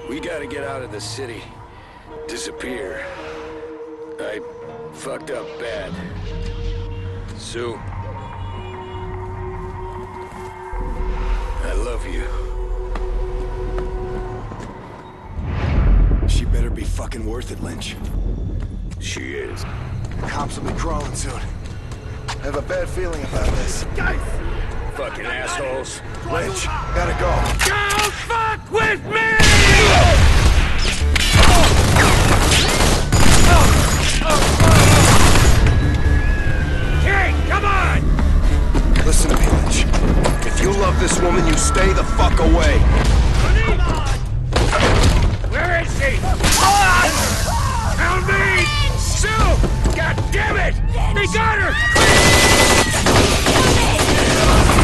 We gotta get out of the city. Disappear. I fucked up bad. Sue. I love you. She better be fucking worth it, Lynch. She is. Cops will be crawling soon. I have a bad feeling about this. Guys! Fucking assholes. Lynch, gotta go. Don't fuck with me! King, come on! Listen to me, Lynch. If you love this woman, you stay the fuck away. Come on! Where is she? Help me! Sue! God damn it! They got her!